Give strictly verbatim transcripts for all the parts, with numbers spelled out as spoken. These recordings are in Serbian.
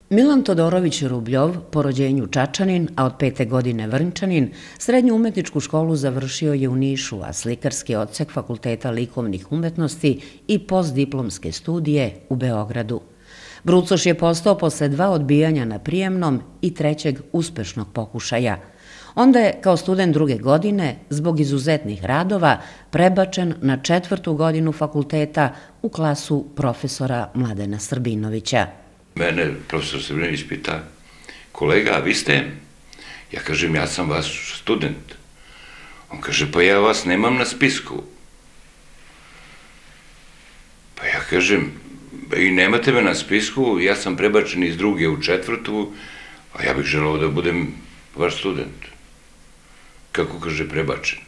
Milan Todorović Rubljov, po rođenju Čačanin, a od pete godine Vrnčanin, srednju umetničku školu završio je u Nišu, a slikarski odsek Fakulteta likovnih umetnosti i postdiplomske studije u Beogradu. Brucoš je postao posle dva odbijanja na prijemnom i trećeg uspešnog pokušaja. Onda je, kao student druge godine, zbog izuzetnih radova, prebačen na četvrtu godinu fakulteta u klasu profesora Mladena Srbinovića. Mene profesor Srbinović pita, kolega, a vi ste? Ja kažem, ja sam vaš student. On kaže, pa ja vas nemam na spisku. Pa ja kažem, i nemate me na spisku, ja sam prebačen iz druge u četvrtu, a ja bih želeo da budem vaš student. Kako kaže prebačen?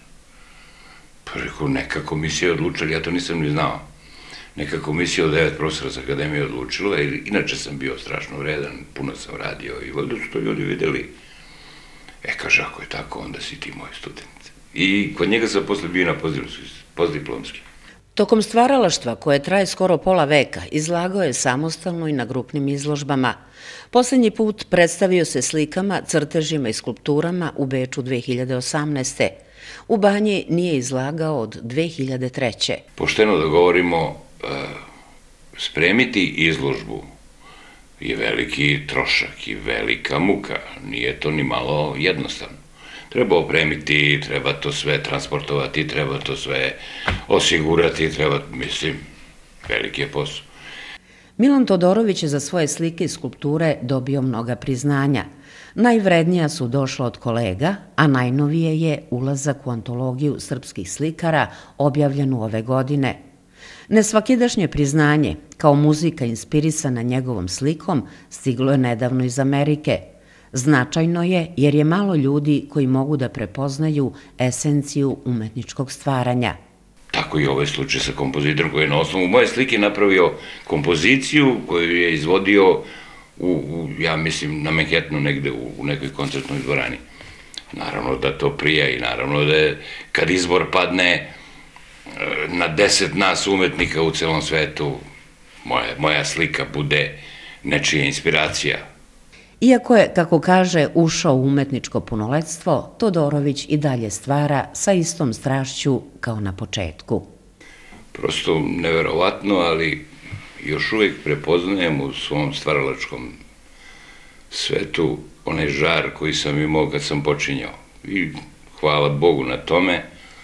Pa rekao, neka komisija je odlučila, ja to nisam ni znao. Neka komisija od devet profesora sa akademije odlučila, jer inače sam bio strašno vredan, puno sam radio i valjda su to ljudi videli. E, kaže, ako je tako, onda si ti moj student. I kod njega sam posle bio na postdiplomski. Tokom stvaralaštva, koje traje skoro pola veka, izlagao je samostalno i na grupnim izložbama. Poslednji put predstavio se slikama, crtežima i skulpturama u Beču dve hiljade osamnaeste. U Banji nije izlagao od dve hiljade treće. Pošteno da govorimo, spremiti izložbu je veliki trošak i velika muka. Nije to ni malo jednostavno. Treba opremiti, treba to sve transportovati, treba to sve osigurati, treba, mislim, veliki je posao. Milan Todorović je za svoje slike i skulpture dobio mnoga priznanja. Najvrednija su došla od kolega, a najnovije je ulazak u antologiju srpskih slikara objavljenu ove godine. Nesvakidašnje priznanje, kao muzika inspirisana njegovom slikom, stiglo je nedavno iz Amerike. Značajno je jer je malo ljudi koji mogu da prepoznaju esenciju umetničkog stvaranja. Tako i ovaj slučaj sa kompozitorom koji je na osnovu moje slike napravio kompoziciju koju je izvodio u, ja mislim, na Manhattanu negde u nekoj koncertnoj dvorani. Naravno da to prija i naravno da je, kad izbor padne na deset nas umetnika u celom svetu, moja slika bude nečija inspiracija. Iako je, kako kaže, ušao u umetničko punoletstvo, Todorović i dalje stvara sa istom strašću kao na početku. Prosto neverovatno, ali još uvijek prepoznajem u svom stvaralačkom svetu onaj žar koji sam imao kad sam počinjao. I hvala Bogu na tome.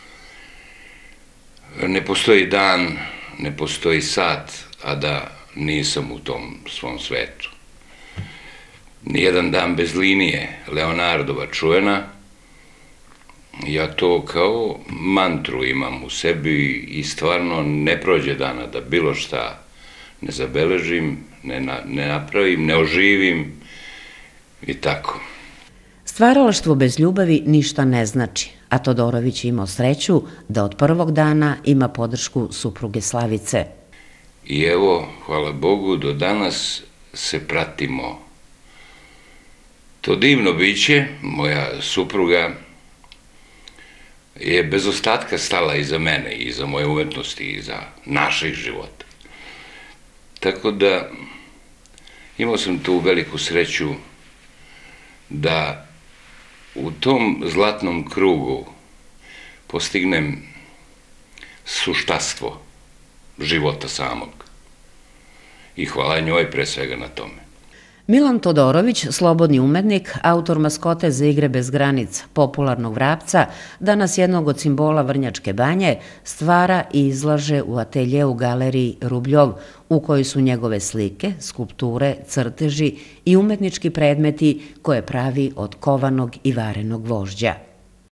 Ne postoji dan, ne postoji sat, a da nisam u tom svom svetu. Nijedan dan bez linije, Leonardova čuvena, ja to kao mantru imam u sebi i stvarno ne prođe dana da bilo šta ne zabeležim, ne napravim, ne oživim i tako. Stvaralaštvo bez ljubavi ništa ne znači, a Todorović je imao sreću da od prvog dana ima podršku supruge Slavice. I evo, hvala Bogu, do danas se pratimo. To divno biće, moja supruga, je bez ostatka stala iza mene, iza moje umetnosti, iza naših života. Tako da imao sam tu veliku sreću da u tom zlatnom krugu postignem suštastvo života samog. I hvala njoj pre svega na tome. Milan Todorović, slobodni umetnik, autor maskote za igre bez granica, popularnog vrapca, danas jednog od simbola Vrnjačke banje, stvara i izlaže u atelje u galeriji Rubljov, u kojoj su njegove slike, skulpture, crteži i umetnički predmeti koje pravi od kovanog i varenog gvožđa.